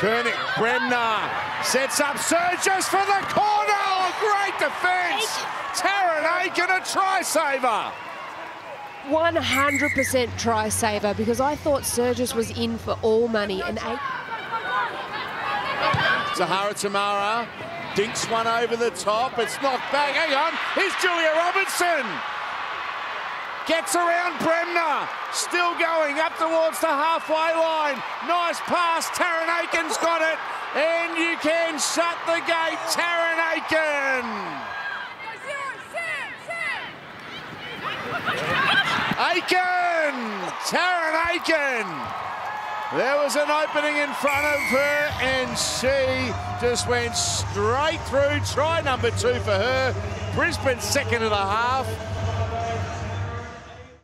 Koenig, Bremner sets up Surges for the corner. Oh, great defence. Tarryn Aiken, a try saver. 100% try saver, because I thought Surges was in for all money. And Zahara Tamara dinks one over the top. It's knocked back. Hang on. Here's Julia Robinson. Gets around Bremner. Still going up towards the halfway line. Nice pass. Tarryn Aiken's got it. And you can shut the gate. Tarryn Aiken. Aiken. Tarryn Aiken. There was an opening in front of her and she just went straight through. Try number 2 for her. Brisbane second and a half.